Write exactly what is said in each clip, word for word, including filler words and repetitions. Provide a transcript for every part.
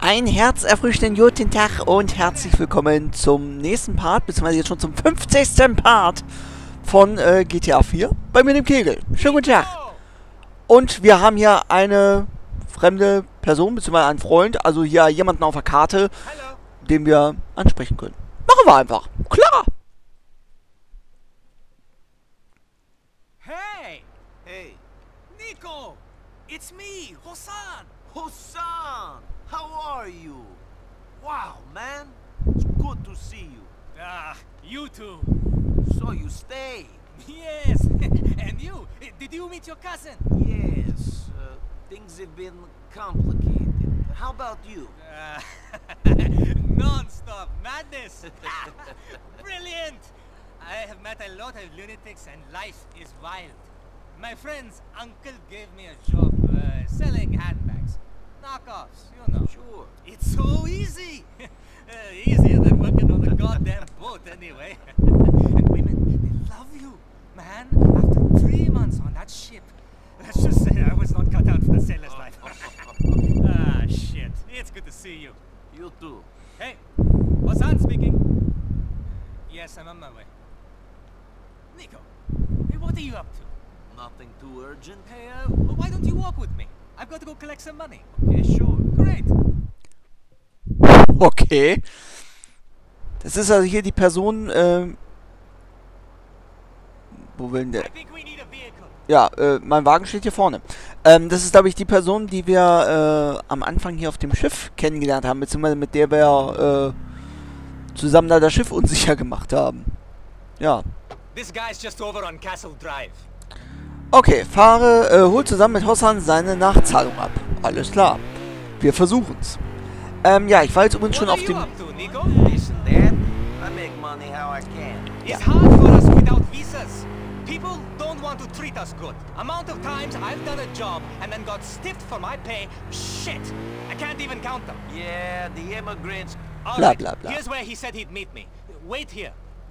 Ein herzerfrischenden guten Tag und herzlich willkommen zum nächsten Part, beziehungsweise jetzt schon zum fünfzigsten Part von äh, G T A vier bei mir dem Kegel. Schönen guten Tag. Und wir haben hier eine fremde Person, beziehungsweise einen Freund, also hier jemanden auf der Karte, Hallo. den wir ansprechen können. Machen wir einfach. Klar. Hey, Hey, Nico! It's me, Hosan! Hosan! How are you? Wow, man. It's good to see you. Ah, you too. So you stay? Yes, and you? Did you meet your cousin? Yes. Uh, things have been complicated. How about you? Uh, Non-stop madness! Brilliant! I have met a lot of lunatics and life is wild. My friend's uncle gave me a job uh, selling handbags. Knockoffs, you know. Sure. It's so easy! uh, easier than working on a goddamn boat anyway. And women, they love you, man. After three months on that ship. Let's just say I was not cut out for the sailor's life. Ah, shit. It's good to see you. You too. Hey, Hosan speaking. Yes, I'm on my way. Nico, hey, what are you up to? Nothing too urgent? Hey, uh, why don't you walk with me? I've got to go collect some money. Okay, sure. Great. Okay. Das ist also hier die Person, ähm... Wo will denn der? I think we need a vehicle. Ja, äh, mein Wagen steht hier vorne. Ähm, das ist, glaube ich, die Person, die wir äh, am Anfang hier auf dem Schiff kennengelernt haben, beziehungsweise mit der wir äh, zusammen da das Schiff unsicher gemacht haben. Ja. This guy's just over on Castle Drive. Okay, fahre, äh, hol zusammen mit Hosan seine Nachzahlung ab. Alles klar. Wir versuchen's. Ähm, ja, ich war jetzt übrigens schon What auf are you dem... up to, Nico? Listen, Dad. I make money how I can. It's hard for us without visas. People don't want to treat us good. Amount of times I've done a job and then got stiffed for my pay. Shit! I can't even count them. Yeah, the immigrants. All Blah, right, blah, blah. here's where he said he'd meet me. Wait here.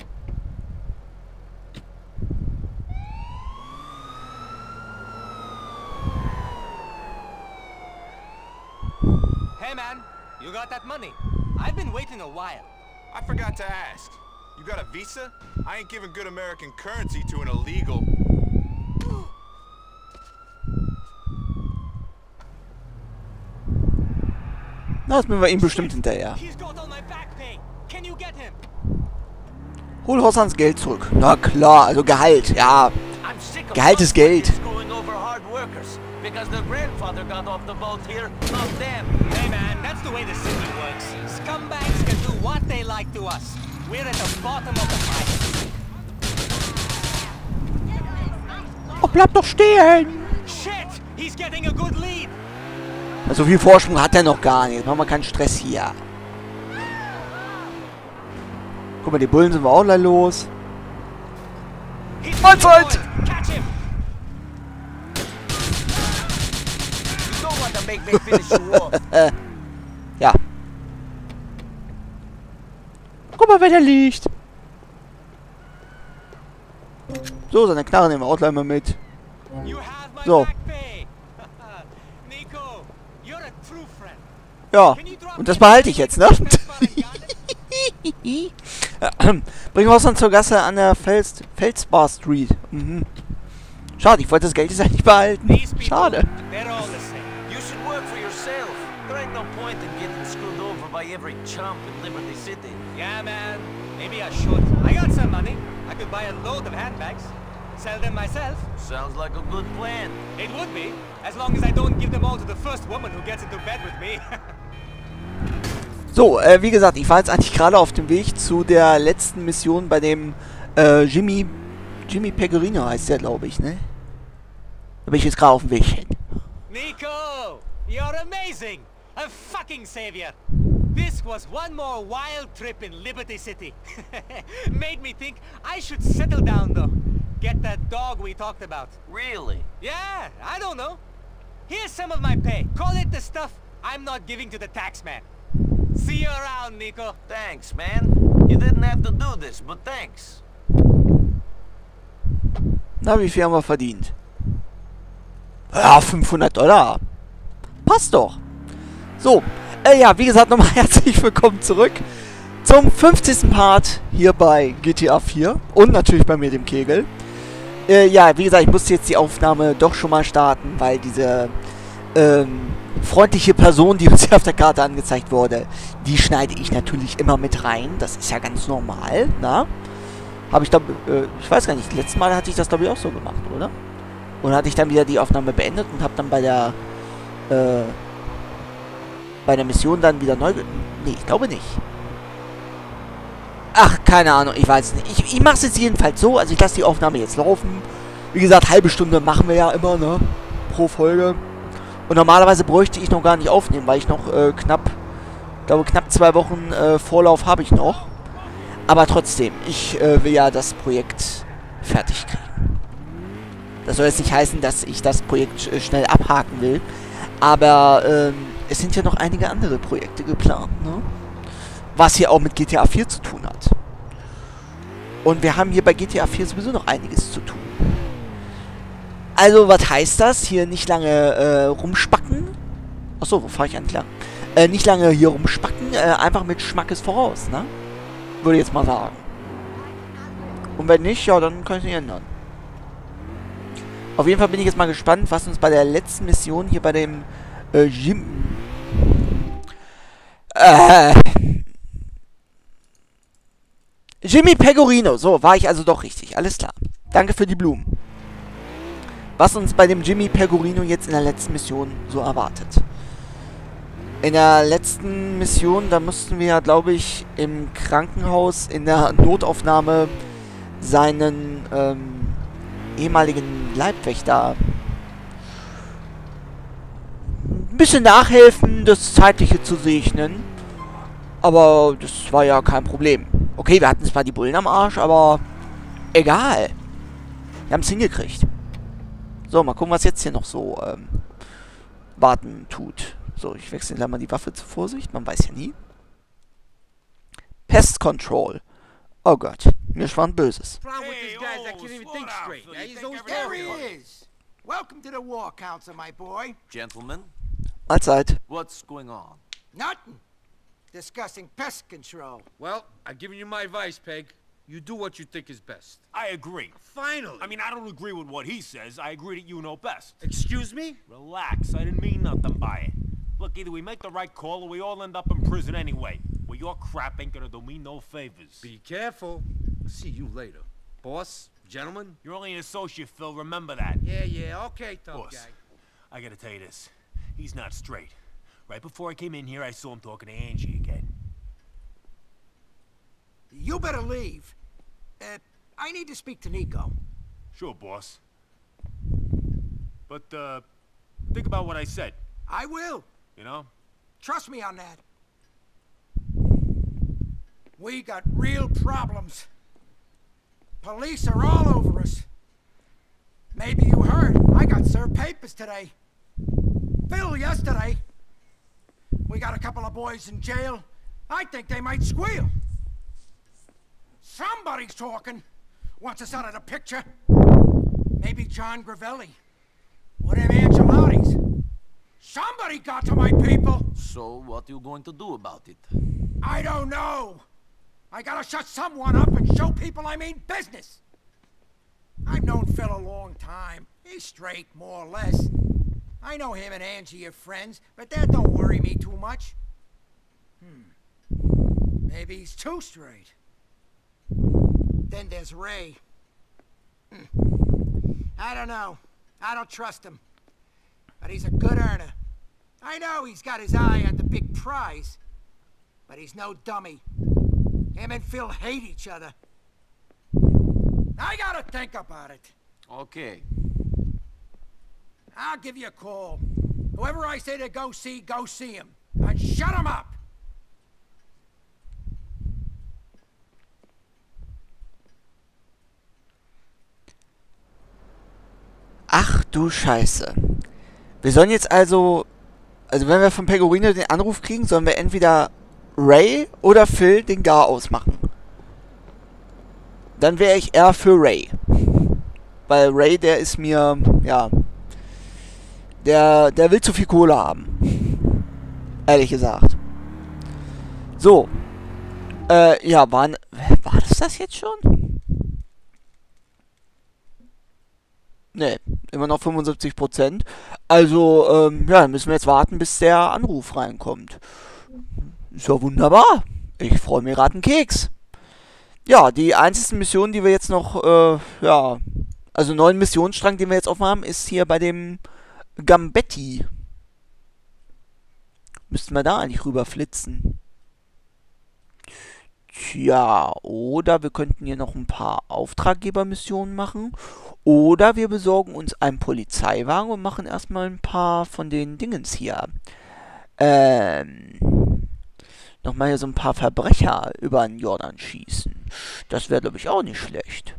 Hey man, you got that money? I've been waiting a while. I forgot to ask. You got a visa? I ain't giving good American currency to an illegal... Na, das müssen wir ihm bestimmt hinterher. He's got all my back pay. Can you get him? Hol Hosans Geld zurück. Na klar, also Gehalt, ja. I'm sick of Gehalt ist Geld. screwing over hard workers because their grandfather got off the boat here, not them. Hey man, that's the way the city works. Scumbags can do what they like to us. We're at the bottom of the pile. Oh, bleib doch stehen! Shit! He's getting a good lead. So viel Vorsprung hat er noch gar nicht. Jetzt machen wir keinen Stress hier. Guck mal, die Bullen sind wir auch gleich los. He's Mahlzeit! Catch him! You don't want to make me finish you off. Ja. Guck mal, wer da liegt. So, seine Knarre nehmen wir auch gleich mal mit. You have my So. back pay. Nico, you're a true friend. Ja, Can you drop und das me behalte ich jetzt, ne? Faragane? Bringen wir uns dann zur Gasse an der Fels Felsbar Street. Mhm. Schade, ich wollte das Geld jetzt eigentlich behalten. These people, Schade. they're all the same. You should work for yourself. There ain't no point in getting screwed over by every chump in Liberty City. Yeah, man. Maybe I should. I got some money. I could buy a load of handbags. Sell them myself. Sounds like a good plan. It would be, as long as I don't give them all to the first woman who gets into bed with me. So, äh, wie gesagt, ich war jetzt eigentlich gerade auf dem Weg zu der letzten Mission bei dem äh, Jimmy Jimmy Pecorino heißt der, glaube ich, ne? Da bin ich jetzt gerade auf dem Weg hin. Nico, you're amazing. A fucking savior. This was one more wild trip in Liberty City. Made me think I should settle down though. Get that dog we talked about. Really? Yeah, I don't know. Here's some of my pay. Call it the stuff I'm not giving to the tax man. See you around, Nico. Thanks, man. You didn't have to do this, but thanks. Na, wie viel haben wir verdient? Ja, fünfhundert Dollar. Passt doch. So, Äh, ja, wie gesagt, nochmal herzlich willkommen zurück zum fünfzigsten Part hier bei G T A vier und natürlich bei mir, dem Kegel. Äh, ja, wie gesagt, ich musste jetzt die Aufnahme doch schon mal starten, weil diese ähm, freundliche Person, die uns hier auf der Karte angezeigt wurde, die schneide ich natürlich immer mit rein. Das ist ja ganz normal, na? Habe ich da, äh, ich weiß gar nicht, letztes Mal hatte ich das glaube ich auch so gemacht, oder? Und hatte ich dann wieder die Aufnahme beendet und habe dann bei der, äh, bei der Mission dann wieder neu... Ge nee, ich glaube nicht. Ach, keine Ahnung, ich weiß nicht. Ich, ich mache es jetzt jedenfalls so, also ich lasse die Aufnahme jetzt laufen. Wie gesagt, halbe Stunde machen wir ja immer, ne? Pro Folge. Und normalerweise bräuchte ich noch gar nicht aufnehmen, weil ich noch äh, knapp, glaube knapp zwei Wochen äh, Vorlauf habe ich noch. Aber trotzdem, ich äh, will ja das Projekt fertig kriegen. Das soll jetzt nicht heißen, dass ich das Projekt äh, schnell abhaken will. Aber ähm, es sind ja noch einige andere Projekte geplant, ne? Was hier auch mit G T A vier zu tun hat. Und wir haben hier bei G T A vier sowieso noch einiges zu tun. Also, was heißt das? Hier nicht lange äh, rumspacken. Achso, wo fahre ich eigentlich lang? Äh, nicht lange hier rumspacken, äh, einfach mit Schmackes voraus, ne? Würde ich jetzt mal sagen. Und wenn nicht, ja, dann kann ich es nicht ändern. Auf jeden Fall bin ich jetzt mal gespannt, was uns bei der letzten Mission hier bei dem äh, Jim... Äh... Jimmy Pecorino. So, war ich also doch richtig. Alles klar. Danke für die Blumen. Was uns bei dem Jimmy Pecorino jetzt in der letzten Mission so erwartet. In der letzten Mission, da mussten wir ja, glaube ich, im Krankenhaus in der Notaufnahme seinen ähm, ehemaligen Leibwächter ein bisschen nachhelfen, das Zeitliche zu segnen. Aber das war ja kein Problem. Okay, wir hatten zwar die Bullen am Arsch, aber egal. Wir haben es hingekriegt. So, mal gucken, was jetzt hier noch so ähm, warten tut. So, ich wechsle gleich mal die Waffe zur Vorsicht. Man weiß ja nie. Pest Control. Oh Gott, mir schwant Böses. Hey, oh, there he is. Welcome to the War Council, my boy. Gentlemen, Mahlzeit. what's going on? Nothing. Discussing pest control. Well, I've given you my advice, Peg. You do what you think is best. I agree. Finally! I mean, I don't agree with what he says. I agree that you know best. Excuse me? Relax. I didn't mean nothing by it. Look, either we make the right call or we all end up in prison anyway. Well, your crap ain't gonna do me no favors. Be careful. See you later. Boss, gentlemen? You're only an associate, Phil. Remember that. Yeah, yeah, okay, tough Boss, guy. I gotta tell you this. He's not straight. Right before I came in here, I saw him talking to Angie again. You better leave. Uh, I need to speak to Nico. Sure, boss. But, uh, think about what I said, I will. you know? Trust me on that. We got real problems. Police are all over us. Maybe you heard, I got served papers today. Phil yesterday. We got a couple of boys in jail. I think they might squeal. Somebody's talking. Wants us out of the picture. Maybe John Gravelli. Or them Angelottis. Somebody got to my people. So, what you going to do about it? I don't know. I gotta shut someone up and show people I mean business. I've known Phil a long time. He's straight, more or less. I know him and Angie are friends, but that don't worry me too much. Hmm. Maybe he's too straight. Then there's Ray. Hmm. I don't know. I don't trust him. But he's a good earner. I know he's got his eye on the big prize. But he's no dummy. Him and Phil hate each other. I gotta think about it. Okay. I'll give you a call. Whoever I say to go see, go see him. And shut him up! Ach du Scheiße. Wir sollen jetzt also... Also wenn wir von Pecorino den Anruf kriegen, sollen wir entweder Ray oder Phil den Gar ausmachen. Dann wäre ich eher für Ray. Weil Ray, der ist mir... Ja... Der, der will zu viel Kohle haben. Ehrlich gesagt. So. Äh, ja, waren... War das das jetzt schon? Ne, immer noch fünfundsiebzig Prozent. Also, ähm, ja, müssen wir jetzt warten, bis der Anruf reinkommt. Ist ja wunderbar. Ich freue mich gerade einen Keks. Ja, die einzige Mission, die wir jetzt noch, äh, ja, also neuen Missionsstrang, den wir jetzt offen haben, ist hier bei dem Gambetti. Müssten wir da eigentlich rüberflitzen. Tja, oder wir könnten hier noch ein paar Auftraggebermissionen machen. Oder wir besorgen uns einen Polizeiwagen und machen erstmal ein paar von den Dingens hier. Ähm... Nochmal hier so ein paar Verbrecher über den Jordan schießen. Das wäre, glaube ich, auch nicht schlecht.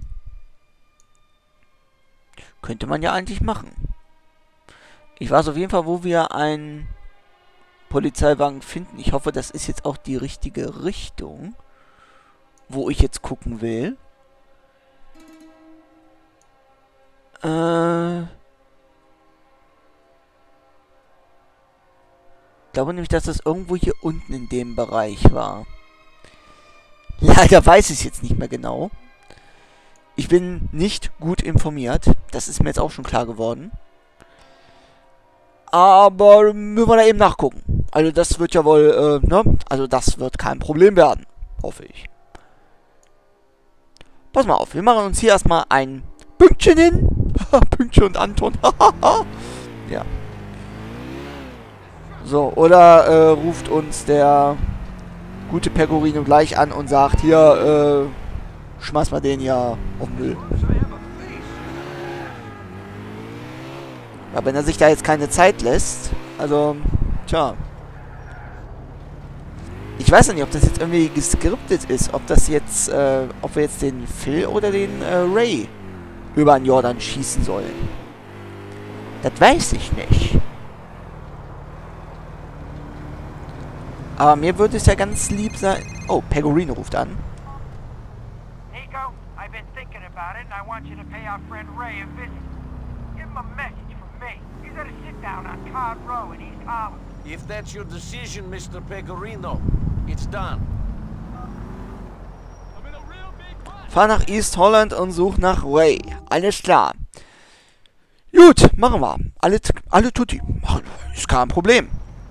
Könnte man ja eigentlich machen. Ich weiß auf jeden Fall, wo wir einen Polizeiwagen finden. Ich hoffe, das ist jetzt auch die richtige Richtung, wo ich jetzt gucken will. Äh... Ich glaube nämlich, dass das irgendwo hier unten in dem Bereich war. Leider weiß ich es jetzt nicht mehr genau. Ich bin nicht gut informiert. Das ist mir jetzt auch schon klar geworden. Aber müssen wir da eben nachgucken. Also das wird ja wohl, äh, ne? Also das wird kein Problem werden. Hoffe ich. Pass mal auf, wir machen uns hier erstmal ein Pünktchen hin. Pünktchen und Anton. Ja. So, oder äh, ruft uns der gute Pecorino gleich an und sagt, hier, äh, schmeiß mal den ja auf den Müll. Aber wenn er sich da jetzt keine Zeit lässt, also, tja. Ich weiß ja nicht, ob das jetzt irgendwie geskriptet ist, ob das jetzt, äh, ob wir jetzt den Phil oder den äh, Ray über den Jordan schießen sollen. Das weiß ich nicht. Aber mir würde es ja ganz lieb sein... Oh, Pecorino ruft an. Nico, I've been thinking about it and I want you to pay our friend Ray a visit. Give him a message from me. He's at a sit-down on Card Row in East Harlem. If that's your decision, Mister Pecorino, it's done. Fahr nach East Holland und such nach Ray. Alles klar. Gut, machen wir. Alle, alle tutti. Ist kein Problem.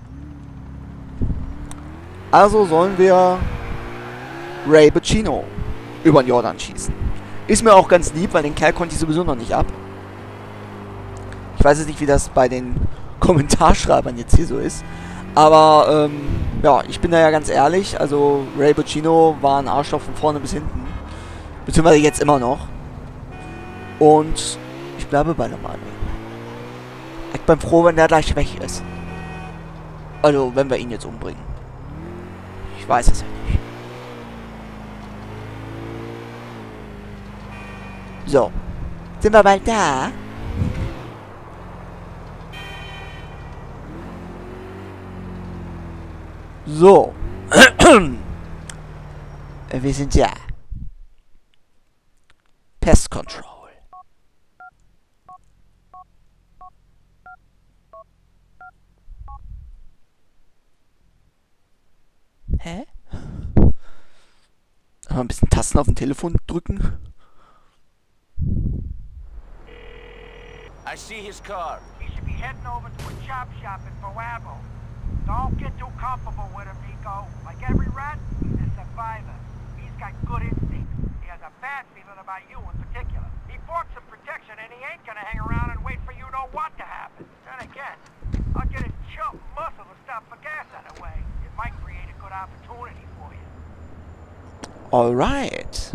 Also sollen wir Ray Boccino über den Jordan schießen. Ist mir auch ganz lieb, weil den Kerl konnte ich sowieso noch nicht ab. Ich weiß jetzt nicht, wie das bei den Kommentarschreibern jetzt hier so ist. Aber, ähm, ja, ich bin da ja ganz ehrlich. Also, Ray Boccino war ein Arschloch von vorne bis hinten. Beziehungsweise jetzt immer noch. Und ich bleibe bei der Meinung. Ich bin froh, wenn der gleich weg ist. Also, wenn wir ihn jetzt umbringen. Ich weiß es ja nicht. So. Sind wir bald da? So. Wir sind da. Pest Control. Hä? Mal ein bisschen Tasten auf dem Telefon drücken. I see his car. He should be heading over to a chop shop in Boabo. Don't get too comfortable with him, Nico. Like every rat, he's a survivor. He's got good instincts. He has a bad feeling about you in particular. He bought some protection and he ain't gonna hang around and wait for you know what to happen. Then again, I'll get his chump muscle to stop for gas on the way. It might create a good opportunity for you. Alright.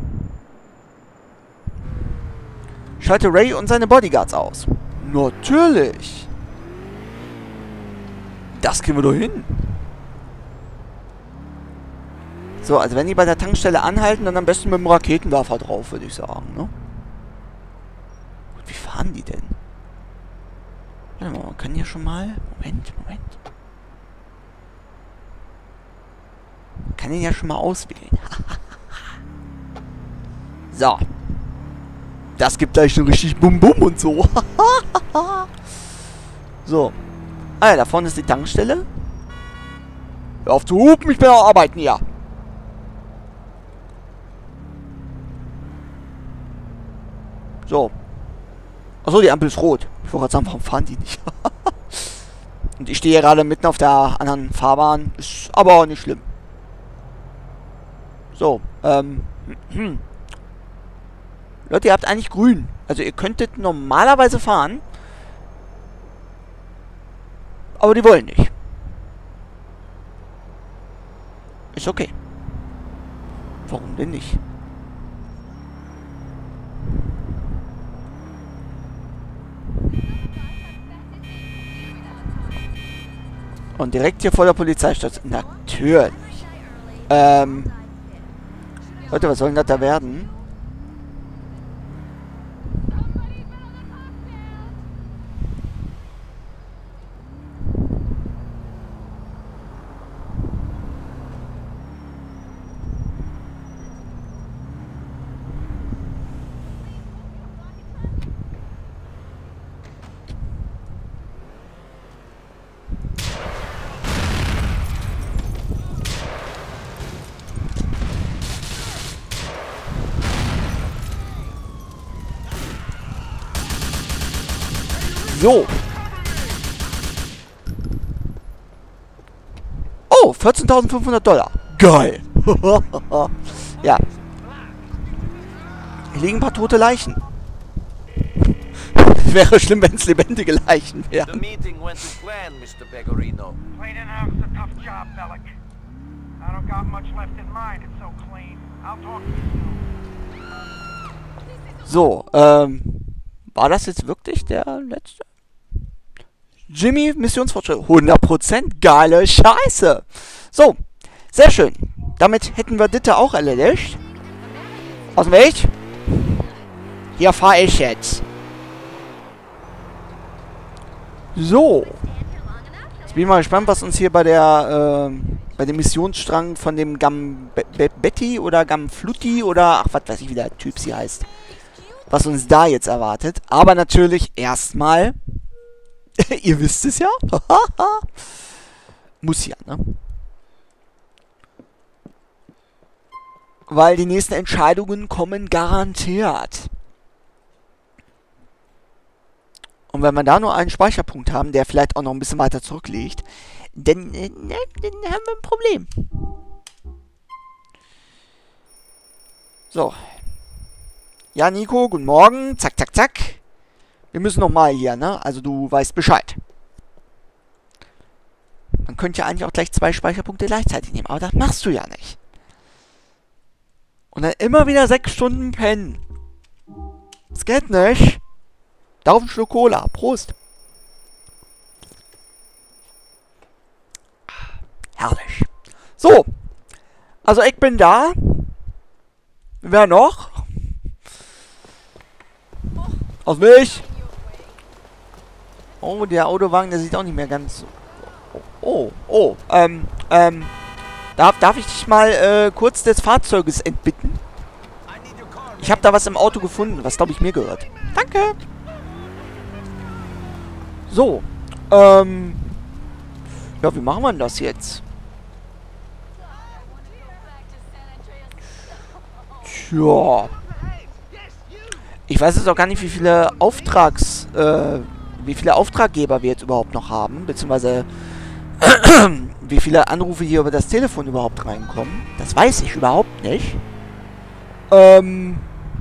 Schalte Ray und seine Bodyguards aus. Natürlich. Das kriegen wir doch hin. So, also wenn die bei der Tankstelle anhalten, dann am besten mit dem Raketenwerfer drauf, würde ich sagen, ne? Wie fahren die denn? Warte mal, man kann hier schon mal... Moment, Moment. Man kann ihn ja schon mal auswählen. So. Das gibt gleich schon richtig Bum-Bum und so. So. Ah ja, da vorne ist die Tankstelle. Hör auf zu hupen, ich bin am Arbeiten hier. So. Achso, die Ampel ist rot. Ich wollte gerade sagen, warum fahren die nicht? Und ich stehe hier gerade mitten auf der anderen Fahrbahn. Ist aber auch nicht schlimm. So, ähm. Leute, ihr habt eigentlich grün. Also ihr könntet normalerweise fahren. Aber die wollen nicht. Ist okay. Warum denn nicht? Und direkt hier vor der Polizeistation. Natürlich. Ähm. Leute, was soll denn das da werden? So. Oh, vierzehntausendfünfhundert Dollar. Geil. Ja. Hier liegen ein paar tote Leichen. Es wäre schlimm, wenn es lebendige Leichen The wären. meeting went to plan, Mister Pecorino. Cleaning house's a tough job, Bellic. I don't got much left in mind. It's so clean. I'll talk to you soon. So, ähm. War das jetzt wirklich der letzte? Jimmy, Missionsfortschritt. hundert Prozent geile Scheiße. So, sehr schön. Damit hätten wir Ditte auch erledigt. Aus dem Weg. Hier fahre ich jetzt. So. Jetzt bin ich mal gespannt, was uns hier bei der, äh, bei dem Missionsstrang von dem Gam Be Be Betty oder Gamflutti oder, ach, was weiß ich, wie der Typ sie heißt. Was uns da jetzt erwartet. Aber natürlich erstmal... Ihr wisst es ja. Muss ja, ne? Weil die nächsten Entscheidungen kommen garantiert. Und wenn wir da nur einen Speicherpunkt haben, der vielleicht auch noch ein bisschen weiter zurückliegt, dann, äh, dann haben wir ein Problem. So. Ja, Nico, guten Morgen. Zack, zack, zack. Wir müssen nochmal hier, ne? Also du weißt Bescheid. Man könnte ja eigentlich auch gleich zwei Speicherpunkte gleichzeitig nehmen, aber das machst du ja nicht. Und dann immer wieder sechs Stunden pennen. Das geht nicht. Darauf ein Schluck Cola. Prost. Herrlich. So. Also ich bin da. Wer noch? Auf mich. Oh, der Autowagen, der sieht auch nicht mehr ganz... Oh, oh, ähm, ähm... Darf, darf ich dich mal äh, kurz des Fahrzeuges entbitten? Ich habe da was im Auto gefunden, was, glaube ich, mir gehört. Danke. So, ähm... ja, wie machen wir denn das jetzt? Tja... Ich weiß jetzt auch gar nicht, wie viele Auftrags... Äh, wie viele Auftraggeber wir jetzt überhaupt noch haben, beziehungsweise wie viele Anrufe hier über das Telefon überhaupt reinkommen. Das weiß ich überhaupt nicht. Ähm...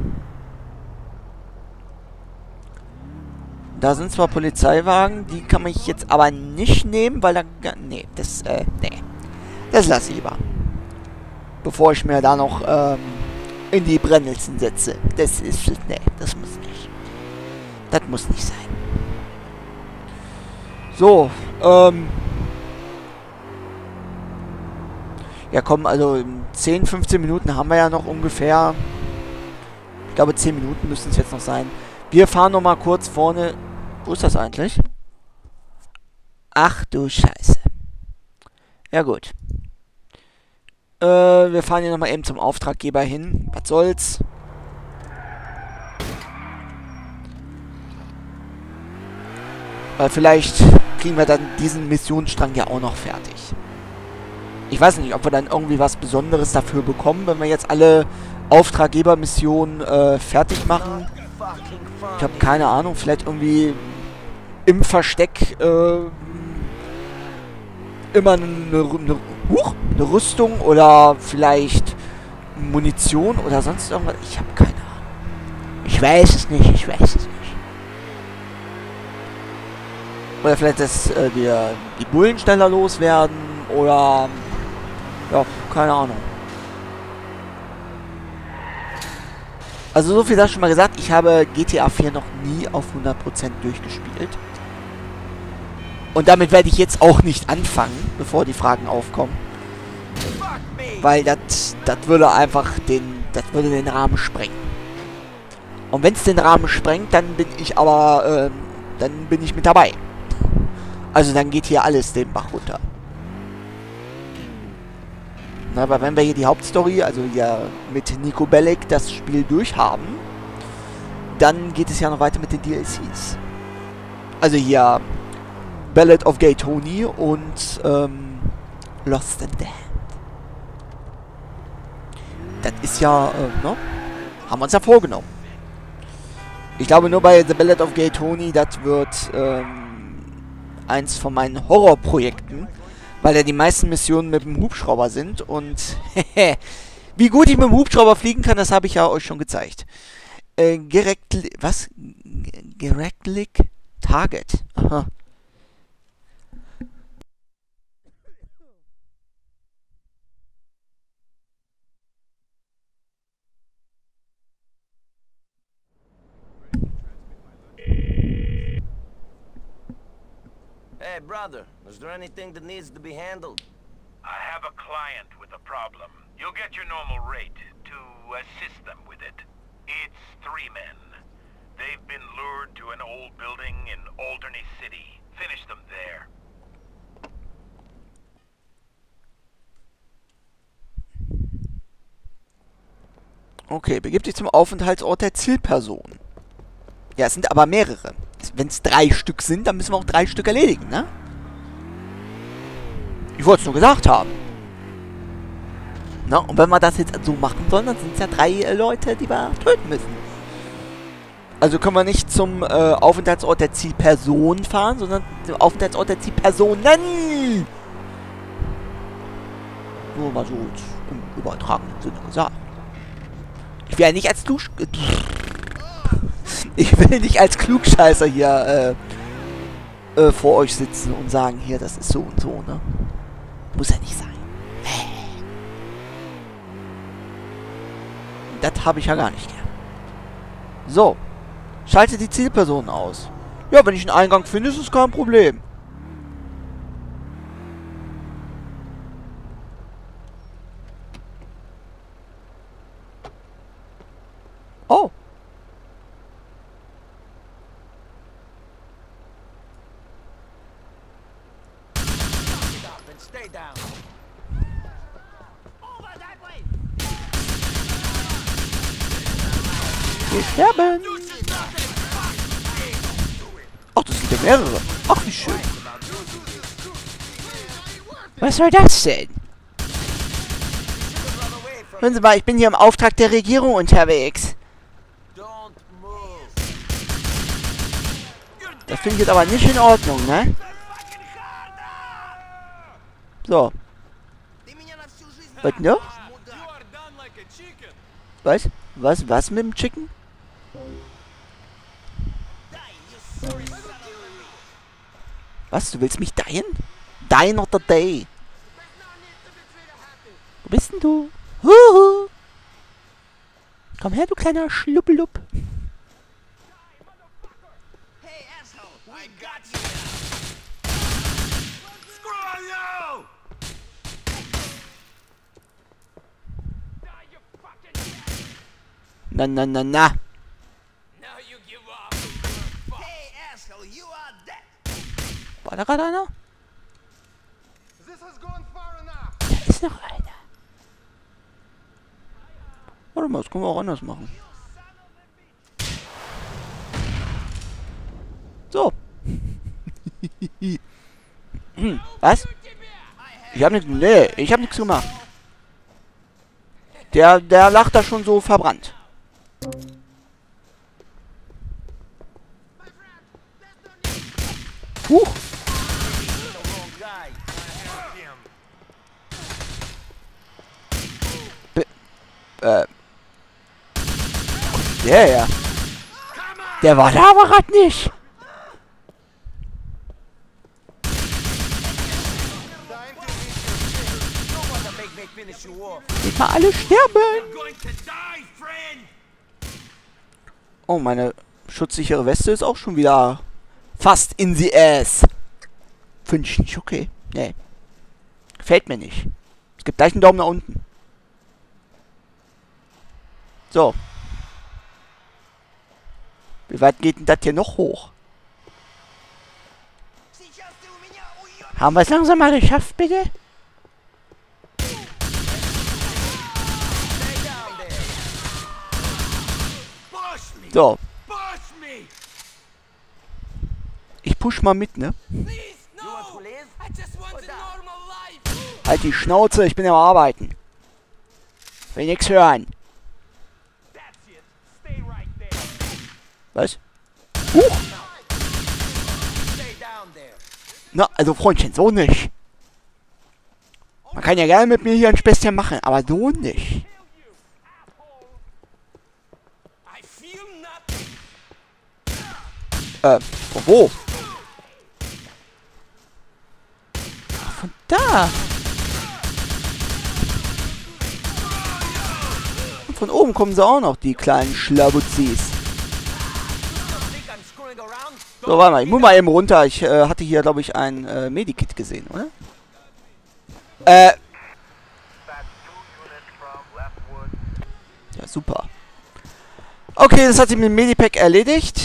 Da sind zwar Polizeiwagen, die kann ich jetzt aber nicht nehmen, weil da... Nee, das, äh, nee. Das lasse ich lieber. Bevor ich mir da noch, ähm, in die Brennelsen setze. Das ist... Nee, das muss nicht. Das muss nicht sein. So, ähm... ja, komm, also in zehn, fünfzehn Minuten haben wir ja noch ungefähr. Ich glaube, zehn Minuten müssten es jetzt noch sein. Wir fahren noch mal kurz vorne... Wo ist das eigentlich? Ach du Scheiße. Ja gut. Äh, wir fahren hier noch mal eben zum Auftraggeber hin. Was soll's? Weil vielleicht kriegen wir dann diesen Missionsstrang ja auch noch fertig. Ich weiß nicht, ob wir dann irgendwie was Besonderes dafür bekommen, wenn wir jetzt alle Auftraggebermissionen äh, fertig machen. Ich habe keine Ahnung, vielleicht irgendwie im Versteck äh, immer eine, eine, huch, eine Rüstung oder vielleicht Munition oder sonst irgendwas. Ich habe keine Ahnung. Ich weiß es nicht, ich weiß es nicht. Oder vielleicht, dass äh, wir die Bullen schneller loswerden oder... Ja, keine Ahnung. Also so viel das schon mal gesagt, ich habe G T A vier noch nie auf hundert Prozent durchgespielt. Und damit werde ich jetzt auch nicht anfangen, bevor die Fragen aufkommen. Weil das das würde einfach den, das würde den Rahmen sprengen. Und wenn es den Rahmen sprengt, dann bin ich aber, ähm, dann bin ich mit dabei. Also dann geht hier alles den Bach runter. Na, aber wenn wir hier die Hauptstory, also ja mit Niko Bellic das Spiel durchhaben, dann geht es ja noch weiter mit den D L Cs. Also hier Ballad of Gay Tony und ähm, Lost in the Hand. Das ist ja, äh, ne? Haben wir uns ja vorgenommen. Ich glaube nur bei The Ballad of Gay Tony, das wird ähm, eins von meinen Horrorprojekten. Weil ja die meisten Missionen mit dem Hubschrauber sind und wie gut ich mit dem Hubschrauber fliegen kann, das habe ich ja euch schon gezeigt. Äh, Gerekt... Was? Gerechtlich Target. Aha. Hey, brother, is there anything that needs to be handled? I have a client with a problem. You'll get your normal rate to assist them with it. It's three men. They've been lured to an old building in Alderney City. Finish them there. Okay, begib dich zum Aufenthaltsort der Zielperson. Ja, es sind aber mehrere. Wenn es drei Stück sind, dann müssen wir auch drei Stück erledigen, ne? Ich wollte es nur gesagt haben. Na, und wenn wir das jetzt so machen sollen, dann sind es ja drei äh, Leute, die wir töten müssen. Also können wir nicht zum äh, Aufenthaltsort der Zielperson fahren, sondern zum Aufenthaltsort der Zielpersonen. Nur mal so im übertragenen Sinne gesagt. Ich will ja nicht als Dusch... Ich will nicht als Klugscheißer hier äh, äh, vor euch sitzen und sagen, hier, das ist so und so, ne? Muss ja nicht sein. Das habe ich ja gar nicht gern. So. Schalte die Zielperson aus. Ja, wenn ich einen Eingang finde, ist es kein Problem. Oh. Wir sterben. Ach, das sind ja mehrere. Ach, wie schön. Was soll das denn? Hören Sie mal, ich bin hier im Auftrag der Regierung unterwegs. Das finde ich jetzt aber nicht in Ordnung, ne? So. Was noch? Was? Was? Was mit dem Chicken? Was? Du willst mich deien? Dein oder day? Wo bist denn du? Huhu. Komm her, du kleiner Schluppelupp. Na, na, na, na. War da gerade einer? Da ist noch einer. Warte mal, das können wir auch anders machen. So. Was? Ich hab nichts... Nee, ich hab nichts gemacht. Der, der lacht da schon so verbrannt. Huch. Be äh. Der, ja. Der war da aber grad nicht. Nicht mal alle sterben. Oh, meine schutzsichere Weste ist auch schon wieder fast in the ass. Finde ich nicht okay. Nee. Gefällt mir nicht. Es gibt gleich einen Daumen nach unten. So. Wie weit geht denn das hier noch hoch? Haben wir es langsam mal geschafft, bitte? So. Ich push mal mit, ne? Halt die Schnauze, ich bin am Arbeiten. Will nix hören. Was? Huch! Na, also Freundchen, so nicht. Man kann ja gerne mit mir hier ein Späßchen machen, aber so nicht. Äh, von wo? Ach, von da. Und von oben kommen sie auch noch, die kleinen Schlabuzis. So, warte mal, ich muss mal eben runter. Ich äh, hatte hier, glaube ich, ein äh, Medikit gesehen, oder? Äh. Ja, super. Okay, das hat sich mit dem Medipack erledigt.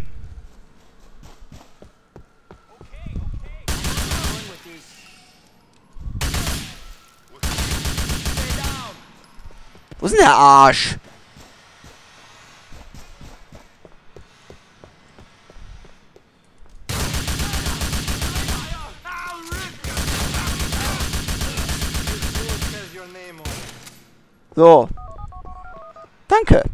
Wo ist denn der Arsch? So. Danke.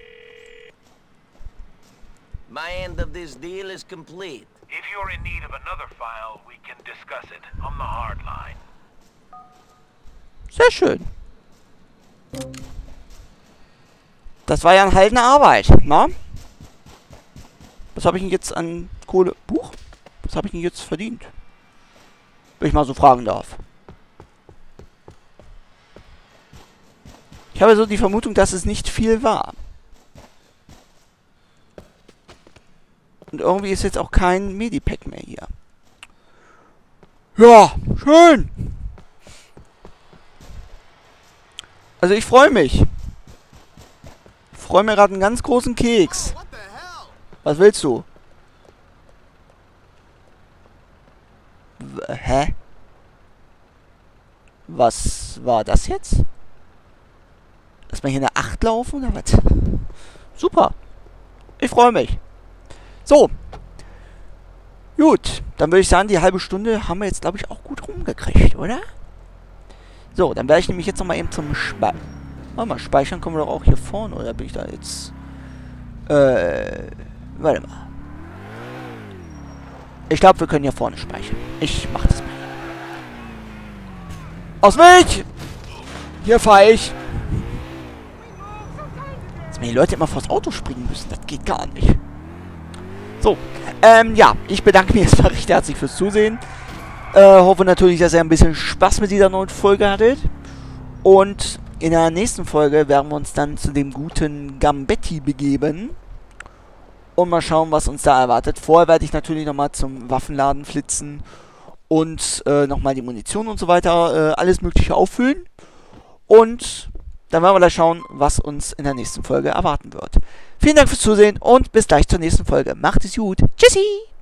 My end of this deal is complete. If you're in need of another file, we can discuss it on the hard line. Sehr schön. Das war ja eine haltende Arbeit, na? Was habe ich denn jetzt an Kohle... Buch? Was habe ich denn jetzt verdient? Wenn ich mal so fragen darf. Ich habe so die Vermutung, dass es nicht viel war. Und irgendwie ist jetzt auch kein Medipack mehr hier. Ja, schön. Also ich freue mich. Ich freue mir gerade einen ganz großen Keks. Was willst du? W- Hä? Was war das jetzt? Lass mal hier eine acht laufen oder was? Super. Ich freue mich. So. Gut. Dann würde ich sagen, die halbe Stunde haben wir jetzt, glaube ich, auch gut rumgekriegt, oder? So, dann werde ich nämlich jetzt nochmal eben zum Speichern. Warte mal, speichern können wir doch auch hier vorne, oder bin ich da jetzt... Äh... Warte mal. Ich glaube, wir können hier vorne speichern. Ich mach das mal. Aus dem Weg! Hier fahre ich. Dass mir die Leute immer vors Auto springen müssen, das geht gar nicht. So, ähm, ja, ich bedanke mich erstmal recht herzlich fürs Zusehen. Äh, hoffe natürlich, dass ihr ein bisschen Spaß mit dieser neuen Folge hattet. Und in der nächsten Folge werden wir uns dann zu dem guten Gambetti begeben. Und mal schauen, was uns da erwartet. Vorher werde ich natürlich nochmal zum Waffenladen flitzen. Und äh, nochmal die Munition und so weiter, äh, alles mögliche auffüllen. Und dann werden wir gleich schauen, was uns in der nächsten Folge erwarten wird. Vielen Dank fürs Zusehen und bis gleich zur nächsten Folge. Macht es gut. Tschüssi!